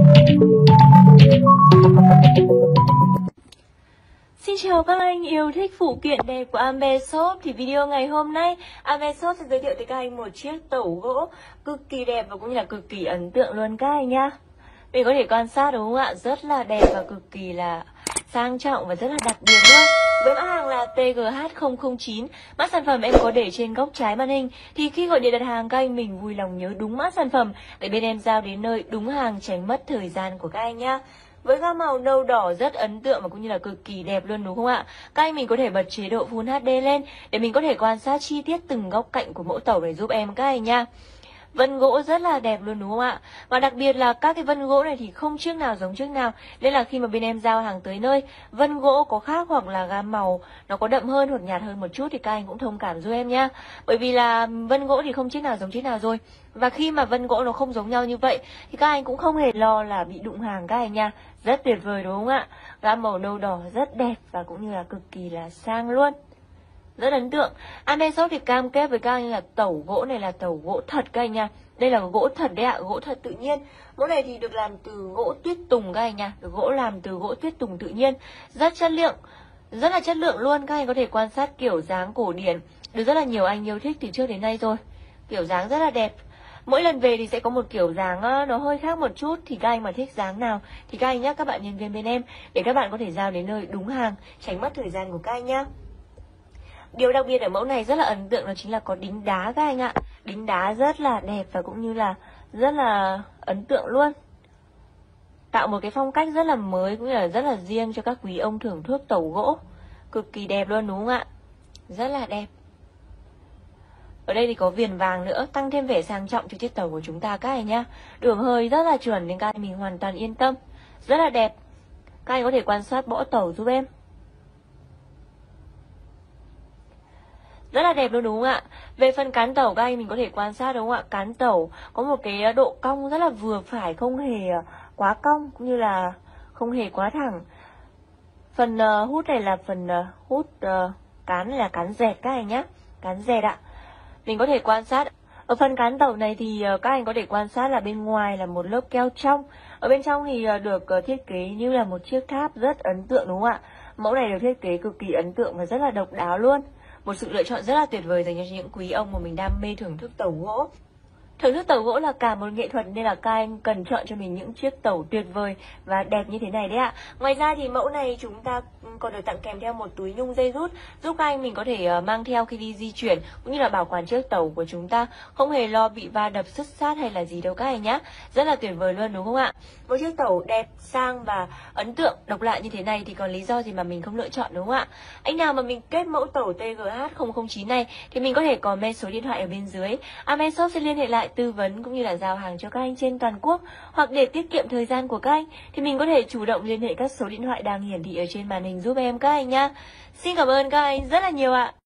Xin chào các anh yêu thích phụ kiện đẹp của Ambe Shop. Thì video ngày hôm nay Ambe Shop sẽ giới thiệu tới các anh một chiếc tẩu gỗ cực kỳ đẹp và cũng như là cực kỳ ấn tượng luôn các anh nhá. Mình có thể quan sát đúng không ạ? Rất là đẹp và cực kỳ là sang trọng và rất là đặc biệt luôn. Với mã hàng là TGH009, mã sản phẩm em có để trên góc trái màn hình. Thì khi gọi điện đặt hàng các anh mình vui lòng nhớ đúng mã sản phẩm để bên em giao đến nơi đúng hàng, tránh mất thời gian của các anh nhá. Với gam màu nâu đỏ rất ấn tượng và cũng như là cực kỳ đẹp luôn đúng không ạ? Các anh mình có thể bật chế độ Full HD lên để mình có thể quan sát chi tiết từng góc cạnh của mẫu tẩu này giúp em các anh nha. Vân gỗ rất là đẹp luôn đúng không ạ? Và đặc biệt là các cái vân gỗ này thì không chiếc nào giống chiếc nào. Nên là khi mà bên em giao hàng tới nơi, vân gỗ có khác hoặc là gam màu nó có đậm hơn hoặc nhạt hơn một chút thì các anh cũng thông cảm giúp em nhá. Bởi vì là vân gỗ thì không chiếc nào giống chiếc nào rồi. Và khi mà vân gỗ nó không giống nhau như vậy thì các anh cũng không hề lo là bị đụng hàng các anh nha. Rất tuyệt vời đúng không ạ? Gam màu nâu đỏ rất đẹp và cũng như là cực kỳ là sang luôn. Rất ấn tượng. Ambe Shop thì cam kết với các anh là tẩu gỗ này là tẩu gỗ thật các anh nha. Đây là gỗ thật đấy ạ, gỗ thật tự nhiên. Mẫu này thì được làm từ gỗ tuyết tùng các anh nha. Được gỗ làm từ gỗ tuyết tùng tự nhiên. Rất chất lượng, rất là chất lượng luôn. Các anh có thể quan sát kiểu dáng cổ điển được rất là nhiều anh yêu thích từ trước đến nay rồi. Kiểu dáng rất là đẹp. Mỗi lần về thì sẽ có một kiểu dáng nó hơi khác một chút. Thì các anh mà thích dáng nào thì các anh nhé, các bạn nhân viên bên em để các bạn có thể giao đến nơi đúng hàng, tránh mất thời gian của các anh nhá. Điều đặc biệt ở mẫu này rất là ấn tượng đó chính là có đính đá các anh ạ. Đính đá rất là đẹp và cũng như là rất là ấn tượng luôn. Tạo một cái phong cách rất là mới cũng như là rất là riêng cho các quý ông thưởng thức tẩu gỗ. Cực kỳ đẹp luôn đúng không ạ? Rất là đẹp. Ở đây thì có viền vàng nữa, tăng thêm vẻ sang trọng cho chiếc tẩu của chúng ta các anh nhá. Đường hơi rất là chuẩn nên các anh mình hoàn toàn yên tâm. Rất là đẹp. Các anh có thể quan sát bõ tẩu giúp em. Rất là đẹp luôn đúng không ạ? Về phần cán tẩu các anh mình có thể quan sát đúng không ạ? Cán tẩu có một cái độ cong rất là vừa phải, không hề quá cong cũng như là không hề quá thẳng. Phần hút này là phần hút cán này là cán dẹt các anh nhé. Cán dẹt ạ. Mình có thể quan sát ở phần cán tẩu này thì các anh có thể quan sát là bên ngoài là một lớp keo trong. Ở bên trong thì được thiết kế như là một chiếc tháp rất ấn tượng đúng không ạ? Mẫu này được thiết kế cực kỳ ấn tượng và rất là độc đáo luôn. Một sự lựa chọn rất là tuyệt vời dành cho những quý ông mà mình đam mê thưởng thức tẩu gỗ. Thưởng thức tẩu gỗ là cả một nghệ thuật nên là các anh cần chọn cho mình những chiếc tẩu tuyệt vời và đẹp như thế này đấy ạ. Ngoài ra thì mẫu này chúng ta còn được tặng kèm theo một túi nhung dây rút giúp các anh mình có thể mang theo khi đi di chuyển cũng như là bảo quản chiếc tẩu của chúng ta, không hề lo bị va đập sứt sát hay là gì đâu các anh nhá. Rất là tuyệt vời luôn đúng không ạ? Một chiếc tẩu đẹp, sang và ấn tượng, độc lạ như thế này thì còn lý do gì mà mình không lựa chọn đúng không ạ? Anh nào mà mình kết mẫu tẩu TGH009 này thì mình có thể comment số điện thoại ở bên dưới. Ambe Shop sẽ liên hệ lại tư vấn cũng như là giao hàng cho các anh trên toàn quốc, hoặc để tiết kiệm thời gian của các anh thì mình có thể chủ động liên hệ các số điện thoại đang hiển thị ở trên màn hình giúp em các anh nhá. Xin cảm ơn các anh rất là nhiều ạ.